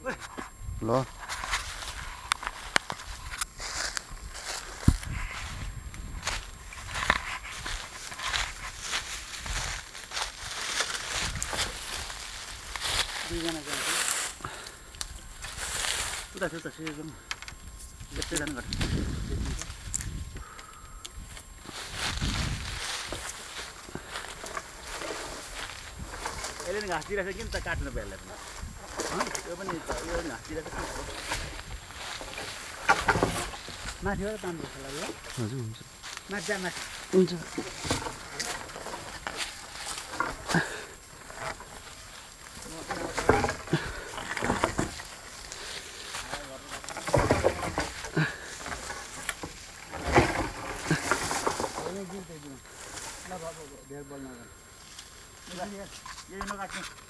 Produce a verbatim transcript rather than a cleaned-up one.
ल दुईजना जान्छ उता छ उता सिधै यस्तै जानु गर्छ यसले नि घाँस दिइरहेको छ किन त काट्नु बेललाई पनि यो पनि यो घाँस दिइरहेको छ माथिबाट तान्नुपर्छ होला यो हजुर हुन्छ माथि जा माथि हुन्छ धेरै बल नगर्नु यही नकाट्नु